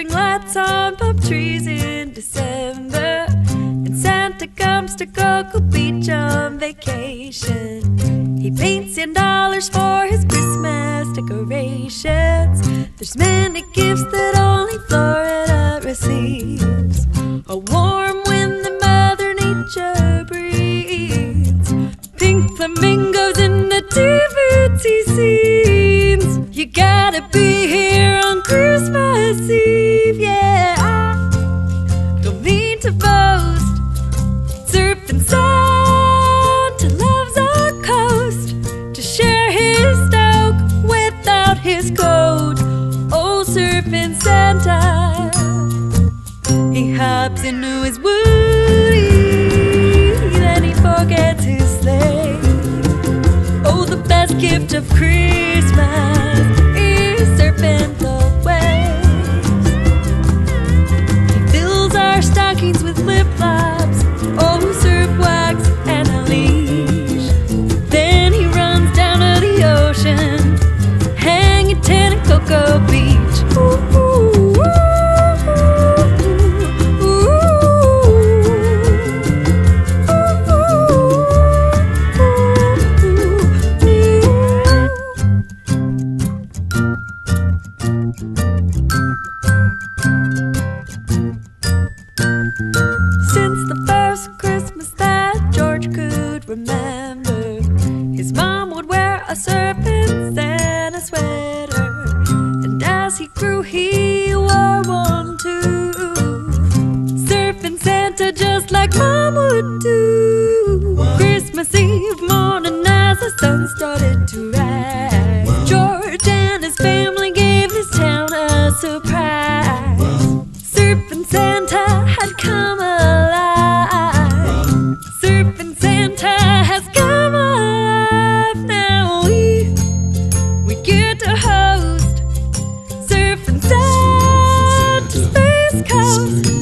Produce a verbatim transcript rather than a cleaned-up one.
string lights on palm trees in December, and Santa comes to Cocoa Beach on vacation. He paints in dollars for his Christmas decorations. There's many gifts that only Florida receives. A warm wind that Mother Nature breathes. Pink flamingos in the nativity scenes. You gotta be here on Christmas Eve, yeah. I don't mean to boast. Surfing Santa loves our coast. To share his stoke without his coat. Oh, surfing Santa, he hops into his woody, then he forgets his sleigh. Oh, the best gift of Christmas is surfing the waves. He fills our stockings with flip-flops, oh, surf wax and a leash. Then he runs down to the ocean, hanging ten at Cocoa Beach. Ooh, ooh, ooh. Since the first Christmas that George could remember, his mom would wear a surfing Santa sweater, and as he grew he wore one too. Surfing Santa just like Mom would do. Christmas Eve morning as the sun started to rise, George and his family gave this town a surprise. Surfing Santa had come alive. Surfing Santa has come alive. Now we, we get to host Surfing Santa's Space Coast.